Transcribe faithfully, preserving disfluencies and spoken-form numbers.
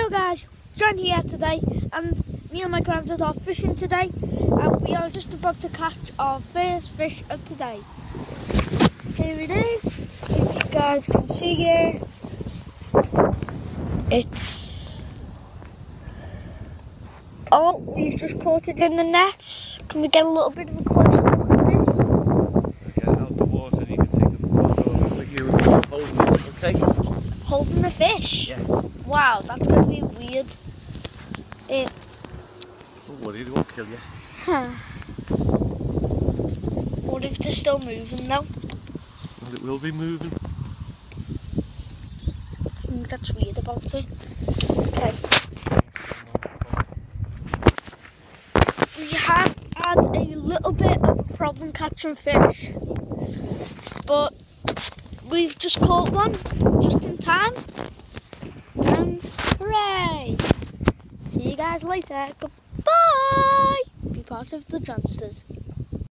Hello guys, John here today, and me and my granddad are fishing today, and we are just about to catch our first fish of today. Here it is, if you guys can see it. It's... Oh, we've just caught it in the net. Can we get a little bit of a closer look at this? Get it out the water and you can take a photo of you holding it, okay? Holding the fish? Yeah. Wow, that's going to be weird. It... Don't worry, it won't kill you. Huh. What if they're still moving though? Well, it will be moving. I think that's weird about it. Okay. We have had a little bit of a problem catching fish, but we've just caught one just in time, and hooray! See you guys later. Goodbye! Be part of the Johnsters.